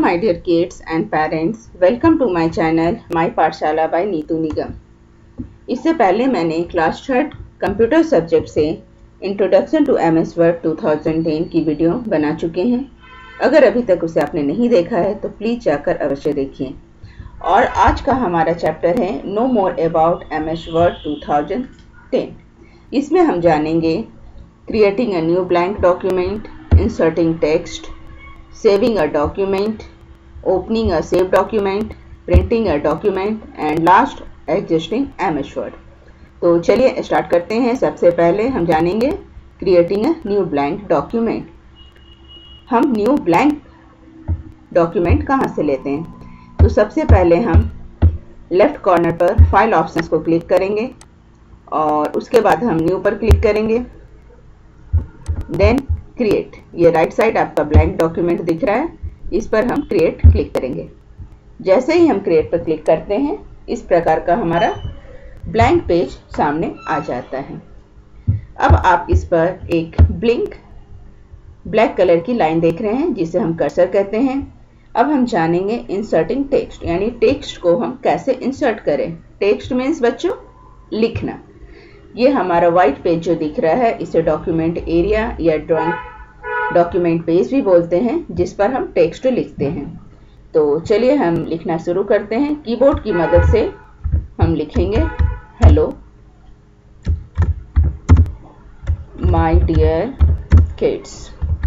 my dear kids and parents, welcome to my channel My पाठशाला by Neetu निगम। इससे पहले मैंने क्लास थर्ड कंप्यूटर सब्जेक्ट से इंट्रोडक्शन टू MS वर्ड 2010 की video बना चुके हैं। अगर अभी तक उसे आपने नहीं देखा है तो प्लीज़ जाकर अवश्य देखिए। और आज का हमारा चैप्टर है know more about MS word 2010। इसमें हम जानेंगे creating a new blank document, inserting text, saving a document, opening a saved document, printing a document and last existing MS Word। तो चलिए स्टार्ट करते हैं। सबसे पहले हम जानेंगे creating a new blank document. हम न्यू ब्लैंक डॉक्यूमेंट कहाँ से लेते हैं? तो सबसे पहले हम लेफ्ट कॉर्नर पर फाइल ऑप्शंस को क्लिक करेंगे और उसके बाद हम न्यू पर क्लिक करेंगे, देन क्रिएट। ये राइट साइड आपका ब्लैंक डॉक्यूमेंट दिख रहा है, इस पर हम क्रिएट क्लिक करेंगे। जैसे ही हम क्रिएट पर क्लिक करते हैं इस प्रकार का हमारा ब्लैंक पेज सामने आ जाता है। अब आप इस पर एक ब्लैक कलर की लाइन देख रहे हैं जिसे हम कर्सर कहते हैं। अब हम जानेंगे इंसर्टिंग टेक्स्ट, यानी टेक्स्ट को हम कैसे इंसर्ट करें। टेक्स्ट मीन्स बच्चों लिखना। ये हमारा वाइट पेज जो दिख रहा है इसे डॉक्यूमेंट एरिया या ड्राइंग डॉक्यूमेंट पेज भी बोलते हैं, जिस पर हम टेक्स्ट लिखते हैं। तो चलिए हम लिखना शुरू करते हैं। कीबोर्ड की मदद से हम लिखेंगे हेलो माय डियर किड्स।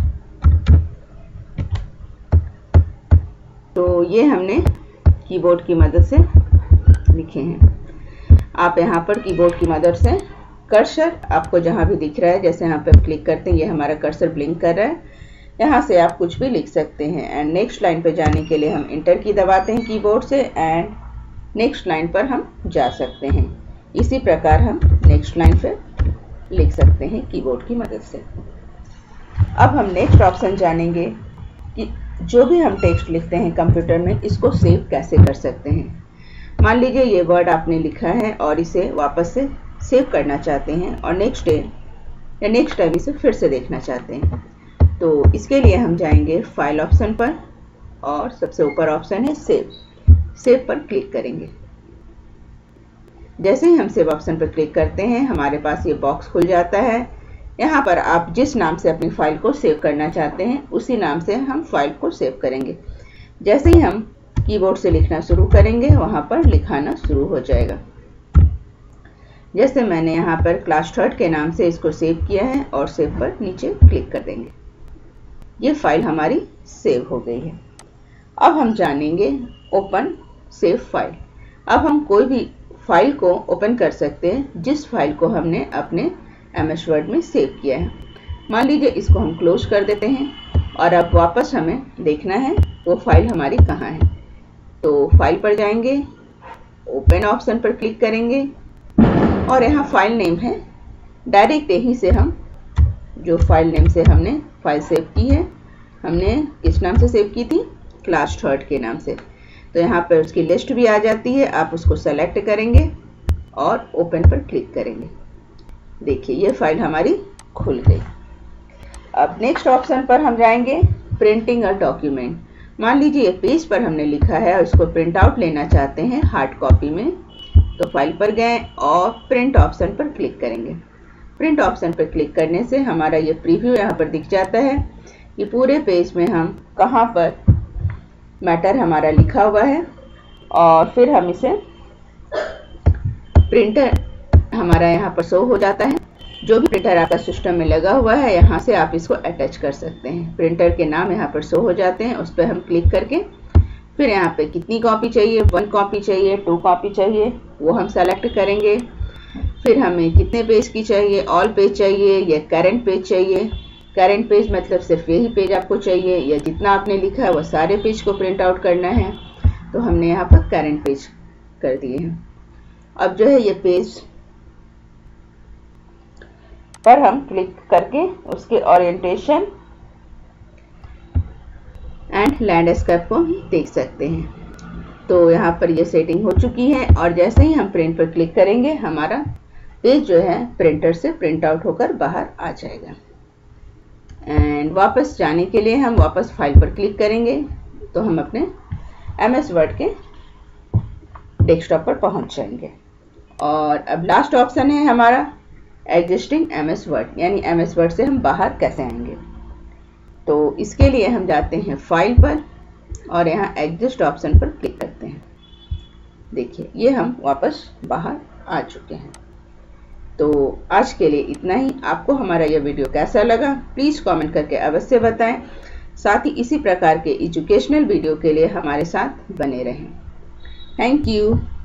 तो ये हमने कीबोर्ड की मदद से लिखे हैं। आप यहाँ पर कीबोर्ड की मदद से कर्सर आपको जहाँ भी दिख रहा है, जैसे यहाँ पे क्लिक करते हैं ये हमारा कर्सर ब्लिंक कर रहा है, यहाँ से आप कुछ भी लिख सकते हैं। एंड नेक्स्ट लाइन पे जाने के लिए हम इंटर की दबाते हैं कीबोर्ड से एंड नेक्स्ट लाइन पर हम जा सकते हैं। इसी प्रकार हम नेक्स्ट लाइन पे लिख सकते हैं कीबोर्ड की मदद से। अब हम नेक्स्ट ऑप्शन जानेंगे कि जो भी हम टेक्स्ट लिखते हैं कंप्यूटर में इसको सेव कैसे कर सकते हैं। मान लीजिए ये वर्ड आपने लिखा है और इसे वापस से सेव करना चाहते हैं और नेक्स्ट डे या नेक्स्ट टाइम इसे फिर से देखना चाहते हैं। तो इसके लिए हम जाएंगे फाइल ऑप्शन पर और सबसे ऊपर ऑप्शन है सेव पर क्लिक करेंगे। जैसे ही हम सेव ऑप्शन पर क्लिक करते हैं हमारे पास ये बॉक्स खुल जाता है। यहाँ पर आप जिस नाम से अपनी फाइल को सेव करना चाहते हैं उसी नाम से हम फाइल को सेव करेंगे। जैसे ही हम कीबोर्ड से लिखना शुरू करेंगे वहाँ पर लिखाना शुरू हो जाएगा। जैसे मैंने यहाँ पर क्लास थर्ड के नाम से इसको सेव किया है और सेव पर नीचे क्लिक कर देंगे। ये फाइल हमारी सेव हो गई है। अब हम जानेंगे ओपन सेव फाइल। अब हम कोई भी फाइल को ओपन कर सकते हैं जिस फाइल को हमने अपने MS वर्ड में सेव किया है। मान लीजिए इसको हम क्लोज कर देते हैं और अब वापस हमें देखना है वो फाइल हमारी कहाँ है। तो फाइल पर जाएंगे, ओपन ऑप्शन पर क्लिक करेंगे और यहाँ फाइल नेम है। डायरेक्ट यहीं से हम जो फाइल नेम से हमने फाइल सेव की है, हमने किस नाम से सेव की थी? क्लास थर्ड के नाम से। तो यहाँ पर उसकी लिस्ट भी आ जाती है, आप उसको सेलेक्ट करेंगे और ओपन पर क्लिक करेंगे। देखिए ये फाइल हमारी खुल गई। अब नेक्स्ट ऑप्शन पर हम जाएंगे प्रिंटिंग अ डॉक्यूमेंट। मान लीजिए ये पेज पर हमने लिखा है और इसको प्रिंट आउट लेना चाहते हैं हार्ड कॉपी में। तो फाइल पर गए और प्रिंट ऑप्शन पर क्लिक करेंगे। प्रिंट ऑप्शन पर क्लिक करने से हमारा ये प्रीव्यू यहाँ पर दिख जाता है कि पूरे पेज में हम कहाँ पर मैटर हमारा लिखा हुआ है और फिर हम इसे प्रिंटर हमारा यहाँ पर शो हो जाता है। जो भी प्रिंटर आपका सिस्टम में लगा हुआ है यहाँ से आप इसको अटैच कर सकते हैं। प्रिंटर के नाम यहाँ पर शो हो जाते हैं, उस पर हम क्लिक करके फिर यहाँ पे कितनी कॉपी चाहिए, 1 कॉपी चाहिए, 2 कॉपी चाहिए, वो हम सेलेक्ट करेंगे। फिर हमें कितने पेज की चाहिए, ऑल पेज चाहिए या करंट पेज चाहिए। करंट पेज मतलब सिर्फ यही पेज आपको चाहिए या जितना आपने लिखा है वो सारे पेज को प्रिंट आउट करना है। तो हमने यहाँ पर करंट पेज कर दिए हैं। अब जो है ये पेज पर हम क्लिक करके उसके ओरिएंटेशन एंड लैंडस्केप को देख सकते हैं। तो यहाँ पर ये सेटिंग हो चुकी है और जैसे ही हम प्रिंट पर क्लिक करेंगे हमारा पेज जो है प्रिंटर से प्रिंट आउट होकर बाहर आ जाएगा। एंड वापस जाने के लिए हम वापस फाइल पर क्लिक करेंगे तो हम अपने MS वर्ड के डेस्कटॉप पर पहुंच जाएंगे। और अब लास्ट ऑप्शन है हमारा एग्जिस्टिंग MS वर्ड, यानी MS वर्ड से हम बाहर कैसे आएंगे। तो इसके लिए हम जाते हैं फाइल पर और यहाँ एग्जिस्ट ऑप्शन पर क्लिक करते हैं। देखिए ये हम वापस बाहर आ चुके हैं। तो आज के लिए इतना ही। आपको हमारा यह वीडियो कैसा लगा प्लीज़ कमेंट करके अवश्य बताएं। साथ ही इसी प्रकार के एजुकेशनल वीडियो के लिए हमारे साथ बने रहें। Thank you.